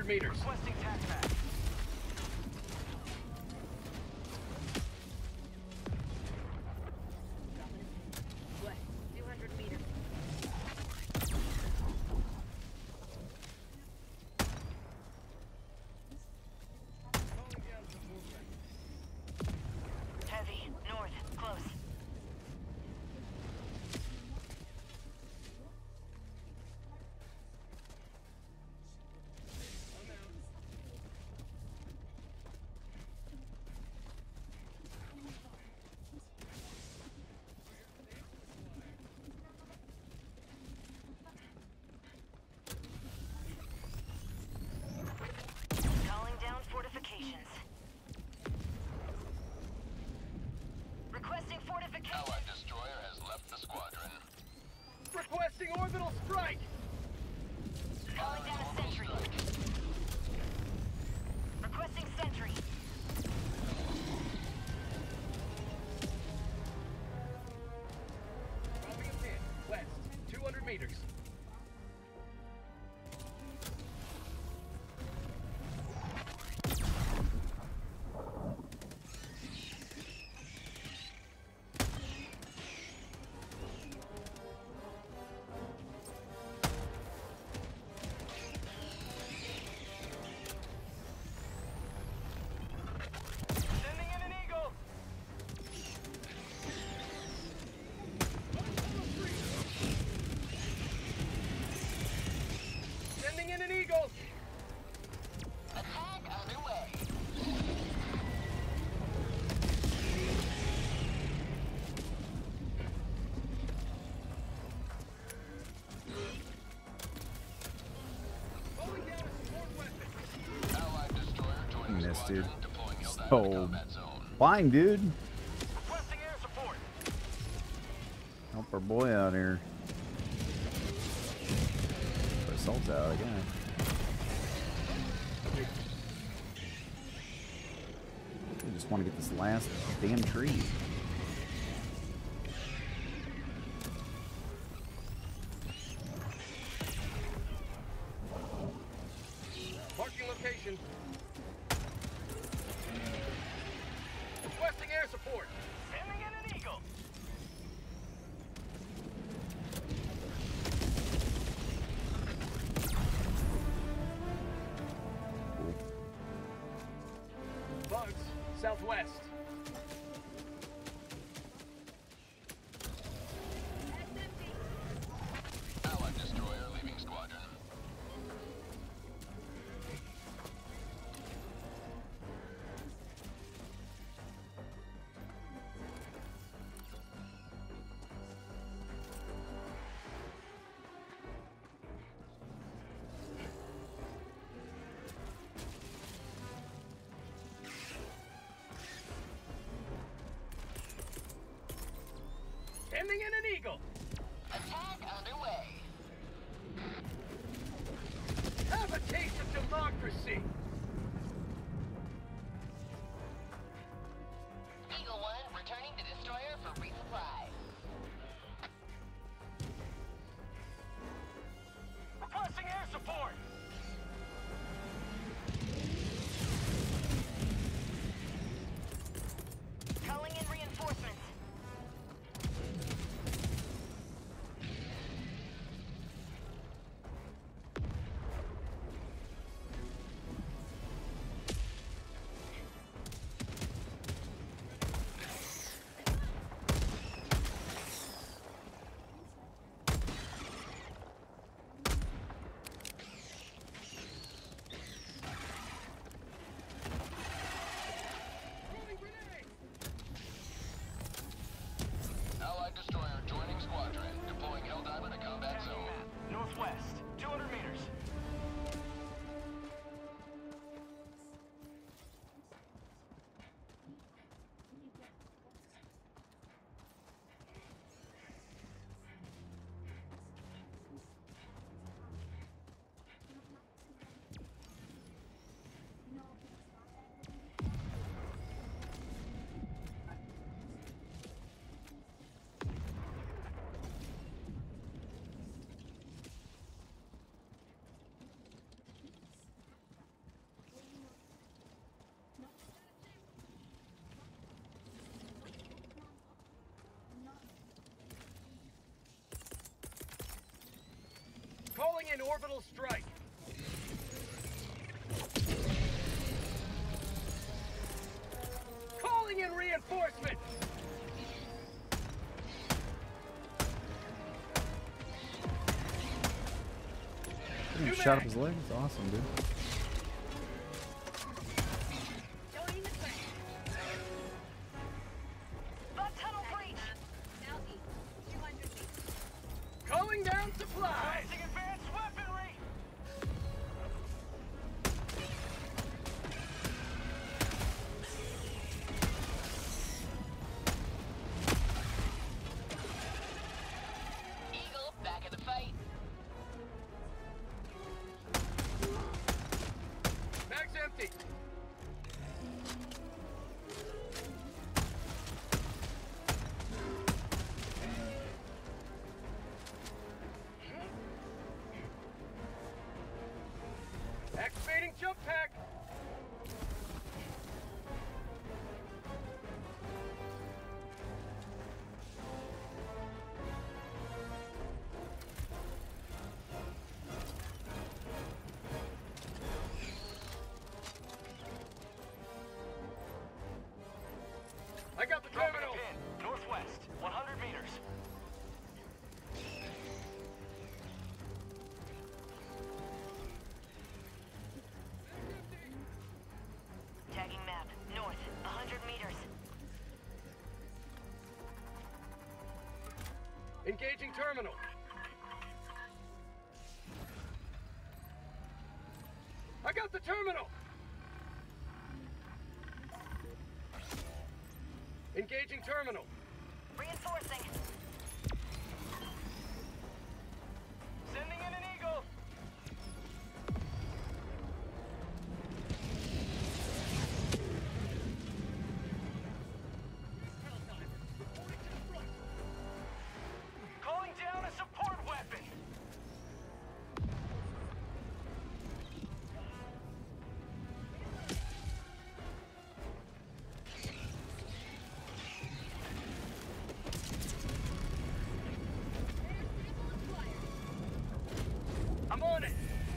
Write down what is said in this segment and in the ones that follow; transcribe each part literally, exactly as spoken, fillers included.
hundred meters. Requesting tac-back. West, two hundred meters. Heavy, north, close. Calling down fortifications. Requesting fortifications. Allied destroyer has left the squadron. Requesting orbital strike. Calling down a sentry. Requesting sentry. Dropping a pin. West, two hundred meters. Sending in an eagle. Sending in an eagle. Attack underway. Calling down a support weapon. Allied destroyer joining Missed, squadron. dude. Deploying held So- out of combat zone. Flying, dude. Requesting air support. Help our boy out here. Put assault out again. I just want to get this last damn tree. Marking location. Requesting air support. Sending in an eagle. Bugs, southwest. Allied destroyer leaving squadron. Sending in an eagle. Attack underway. Have a taste of democracy. Eagle one returning to destroyer for resupply. Requesting air support. Calling in reinforcements. orbital strike. Calling in reinforcements. He New shot up mag. his leg. It's awesome, dude. Joining the train. Bug tunnel breach. Southeast. two hundred meters. Calling down supplies. Using advanced weaponry. Eagle, back in the fight. Mag's empty. Activating jump pack. I got the Dropping a terminal. pin. Northwest. one hundred meters. Tagging map. North. one hundred meters. Engaging terminal. I got the terminal. Engaging terminal. Reinforcing. Sending in an eagle. Calling down a support weapon. I'm on it.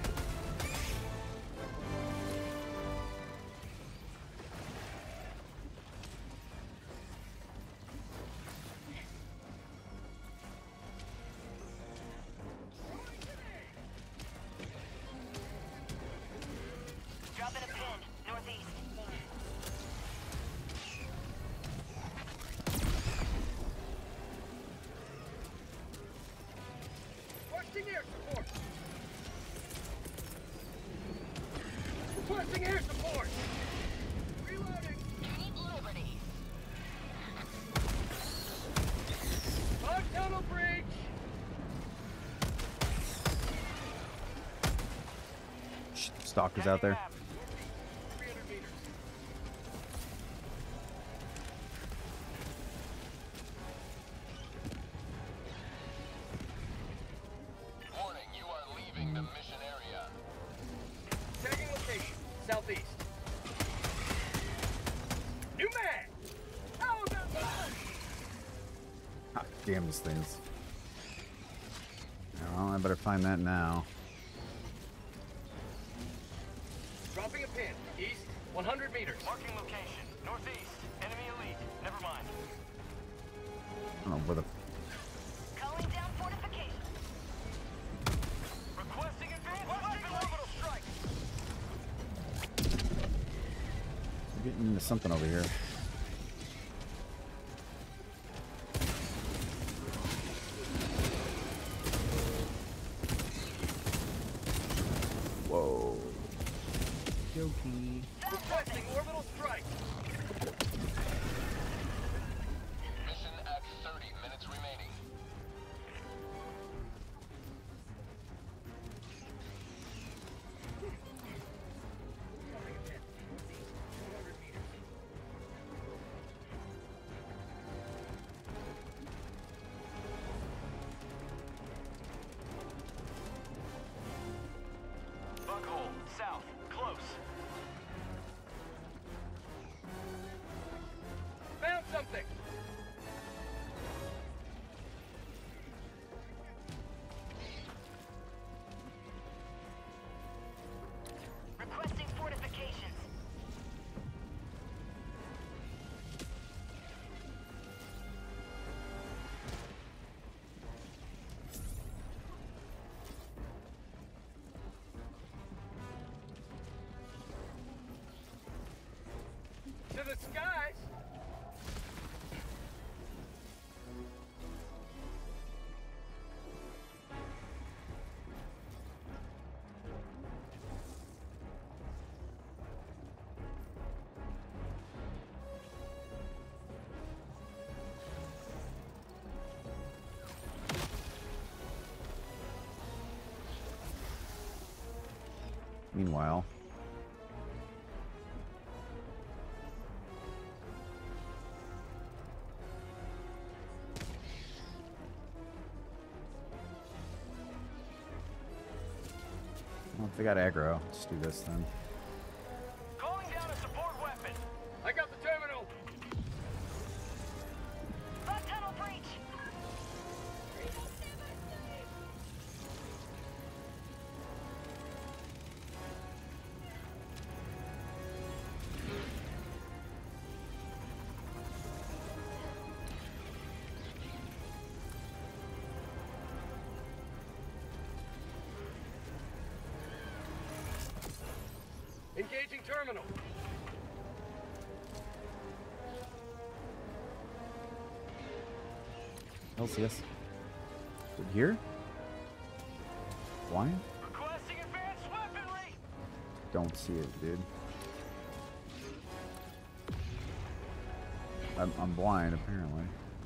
Dropping a pin. Northeast. Requesting air support. Requesting air support. Reloading. Keep Liberty. Bug tunnel breach. Shh, Stalker's out there. Tagging map. three hundred meters. Warning, you are leaving the mission area. Tagging location. Southeast. New mag. How about that? Ah, damn these things. Well, I better find that now. Dropping a pin. East. one hundred meters. Marking location. Northeast. Enemy elite. Never mind. I don't know where the Calling down fortification. Requesting advanced weapon orbital strike. I'm getting into something over here. Whoa. Jokey. Requesting orbital strike. Mission at thirty minutes remaining. Dropping a pin. Northeast. one hundred meters. Buckhole. South. Close. skies. Meanwhile, well, if they got aggro, let's do this then. Calling down a support weapon. I got the terminal. Bug tunnel breach. Engaging terminal. Celsius. Good here? Blind? Requesting advanced weaponry. Don't see it, dude. I'm, I'm blind, apparently.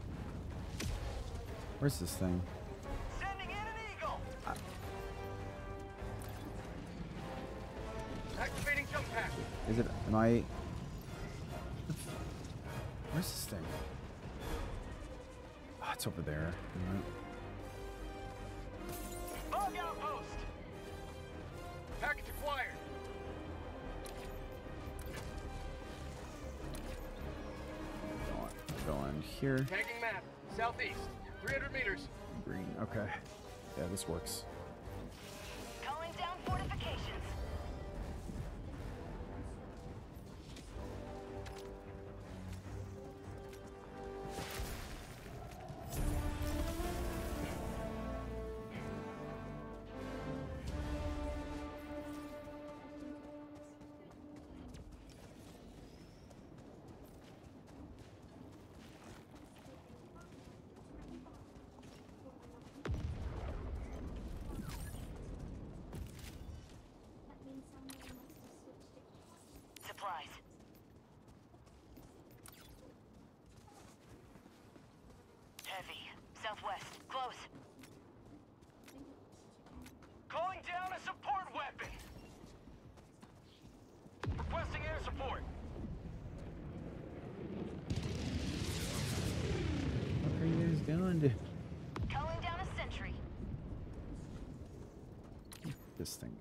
Where's this thing? Sending in an eagle. Ah. Activating jump pack. Is it? Am I? Where's this thing? Oh, it's over there. Alright. Bug outpost. Package acquired. Go on here. Tagging map. Southeast. three hundred meters. Green. Okay. Yeah, this works. Calling down fortifications. Supplies. Heavy. Southwest. Close. Calling down a support weapon. Requesting air support. What are you guys doing? dude? Calling down a sentry. This thing.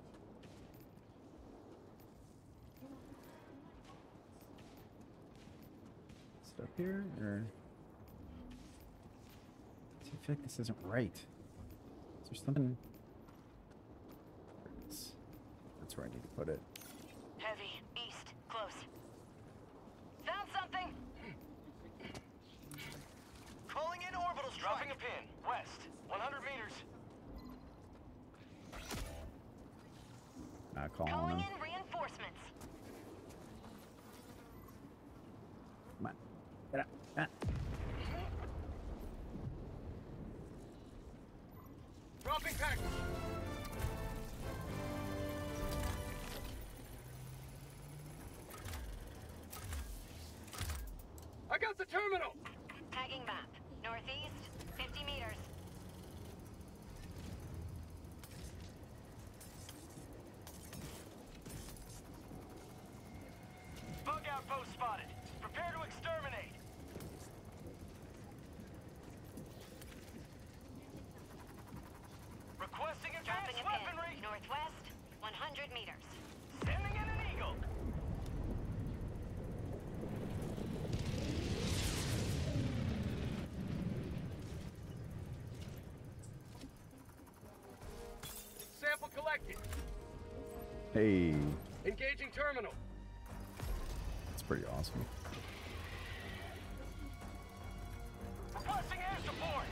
Is it up here or? See, I feel like this isn't right. Is there something? There it is. That's where I need to put it. Heavy. East. Close. Found something. Calling in orbital strike. Dropping a pin. West. one hundred meters. Not calling Calling him. in reinforcements. Come on. Get up. Ah. Dropping package. I got the terminal. Tagging map. Northeast. fifty meters. Bug outpost spotted. Prepare to exterminate. Requesting Dropping advanced a pin. weaponry. Northwest. one hundred meters. Sending in an eagle. Sample collected. Hey, Engaging terminal. that's pretty awesome. Requesting air support.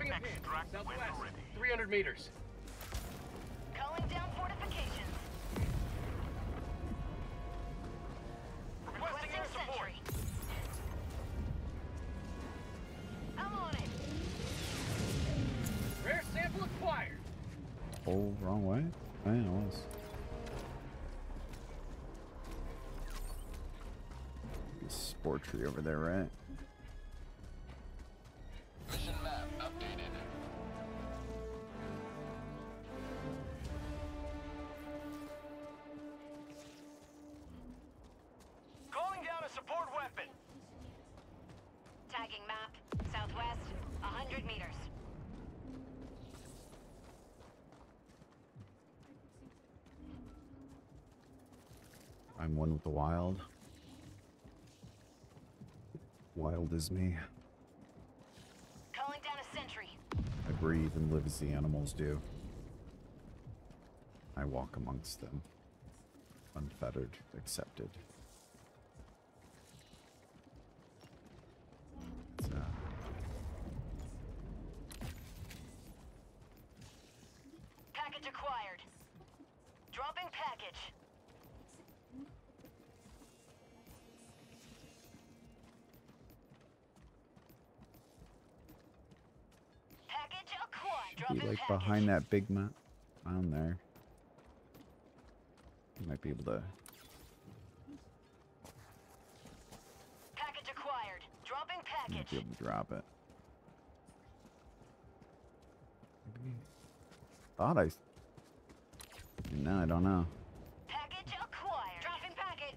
Dropping a pin. Southwest. three hundred meters. Calling down fortifications. Requesting air support. Sentry. I'm on it. Rare sample acquired. Oh, wrong way? Oh, yeah, it was. Spore tree over there, right? Mission map updated. Calling down a support weapon. Tagging map. Southwest. one hundred meters. I'm one with the wild. Wild is me. Calling down a sentry. I breathe and live as the animals do. I walk amongst them. Unfettered, accepted. It's, uh, Package acquired. Dropping package. Package acquired. be Dropping like package. behind that big map down there. You might be able to. Package acquired. Dropping You might be package. able to drop it. Maybe. Thought I. No, I don't know. Package acquired. Dropping package.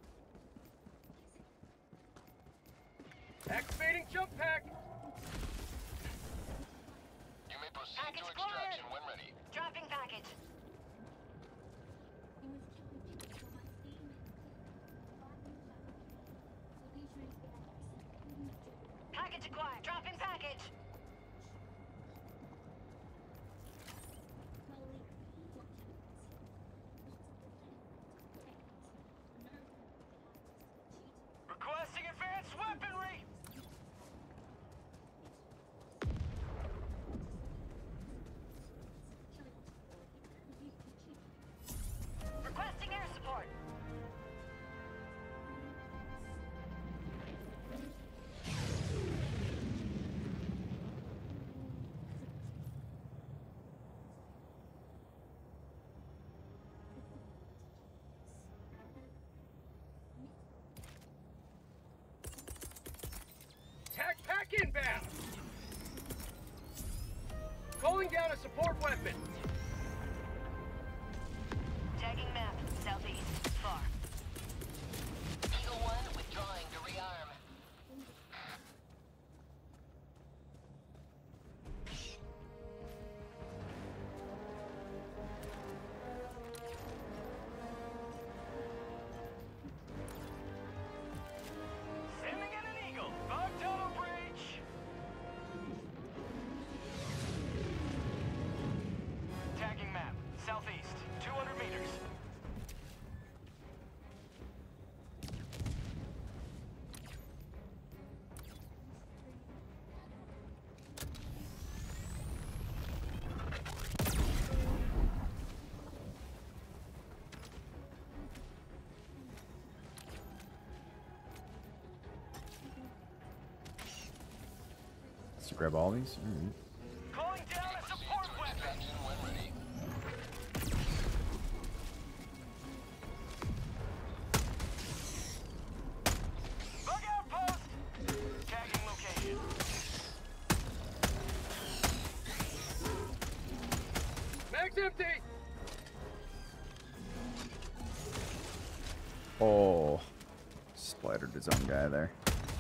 Activating jump pack. You may proceed Package to extraction acquired. when ready. Dropping package. Package acquired. Dropping package. Requesting advanced weaponry. Requesting air support. Tac pack inbound. Calling down a support weapon. Tagging map. Southeast. Far. Eagle one withdrawing to rearm. Sending in an eagle. Five tunnel breach. Tagging map. Southeast. two hundred meters. Let's grab all these. All right. Calling down a Proceed support to weapon. extraction when ready. Bug outpost. Tagging location. Mag's empty. Oh, splattered his own guy there.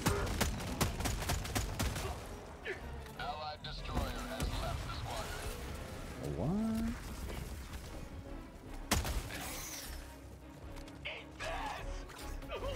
Allied destroyer has left the squadron. What? Eat this.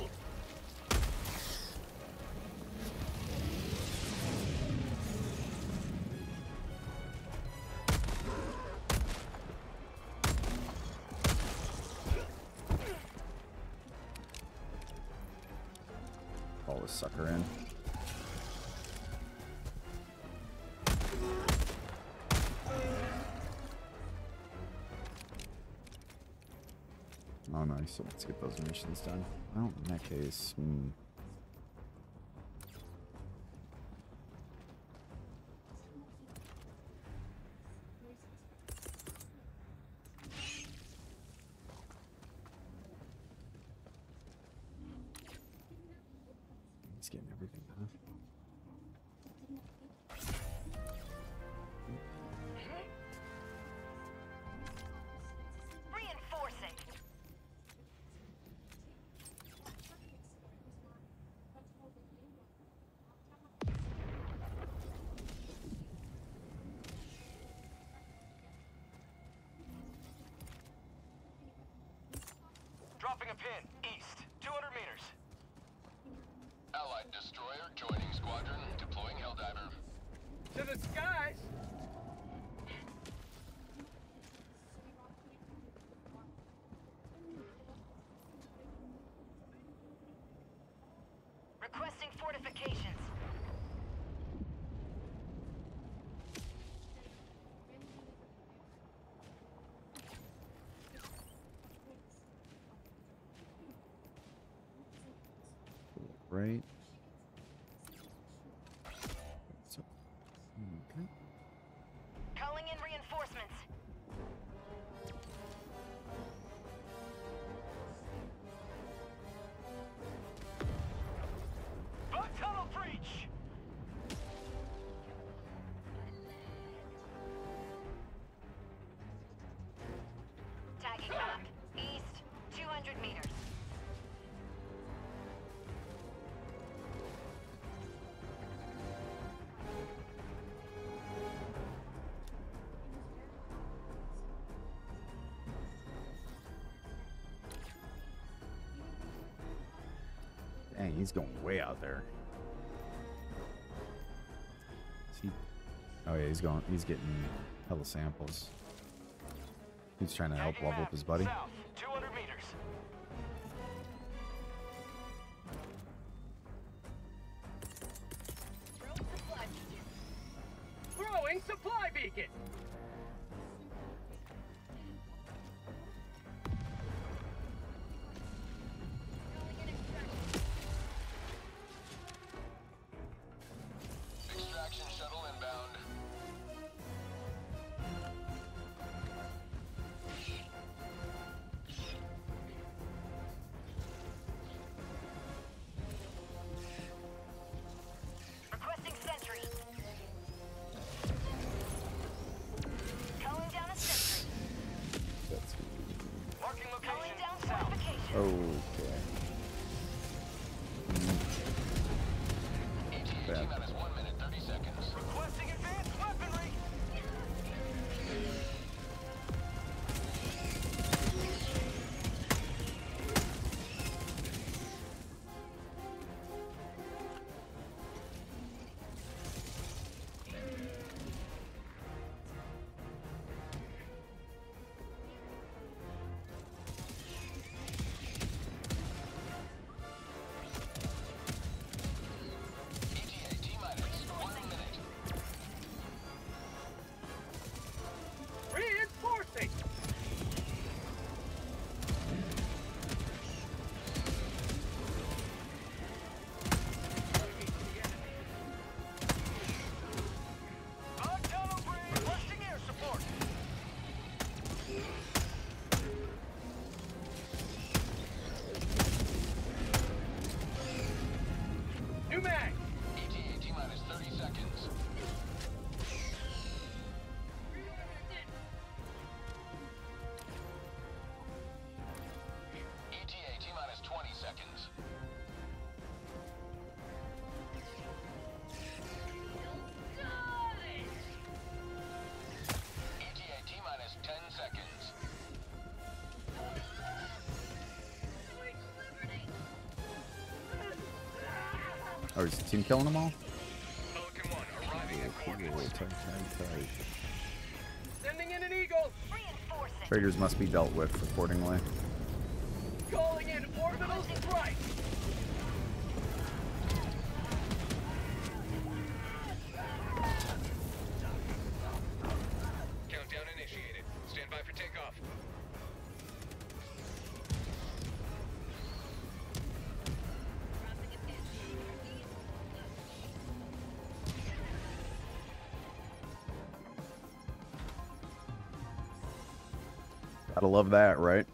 Call this sucker in. no, I still have to get those missions done. Well, in that case, hmm. He's getting everything, huh? Reinforcing. Dropping a pin, east, two hundred meters. Allied destroyer joining squadron, deploying Helldiver. To the skies! Requesting fortifications. Right. So, okay. Calling in reinforcements. Bug tunnel breach! Tagging map. East, two hundred meters. Dang, he's going way out there. Is he? Oh yeah, he's going. He's getting hella samples. He's trying to help Tagging level map, up his buddy. South, two hundred meters. Throwing supply beacon. Throwing supply beacon! Calling in extraction. Extraction shuttle inbound. Requesting sentry. Calling down a sentry. That's Marking Calling location, down south. fortifications. okay. E T A Bad. T minus one minute, thirty seconds. Requesting advanced weaponry! E T A T minus one minute. Reinforcing! Bug tunnel breach! Requesting air support! New mag! E T A T minus thirty seconds. E T A T minus twenty seconds. E T A T minus ten seconds. Oh, is the team killing them all? Pelican one arriving at Cool, coordinates. tight, tight, tight. Sending in an eagle! Reinforcing. Traders must be dealt with accordingly. Calling in orbital strike! Countdown initiated. Stand by for takeoff. Gotta love that, right?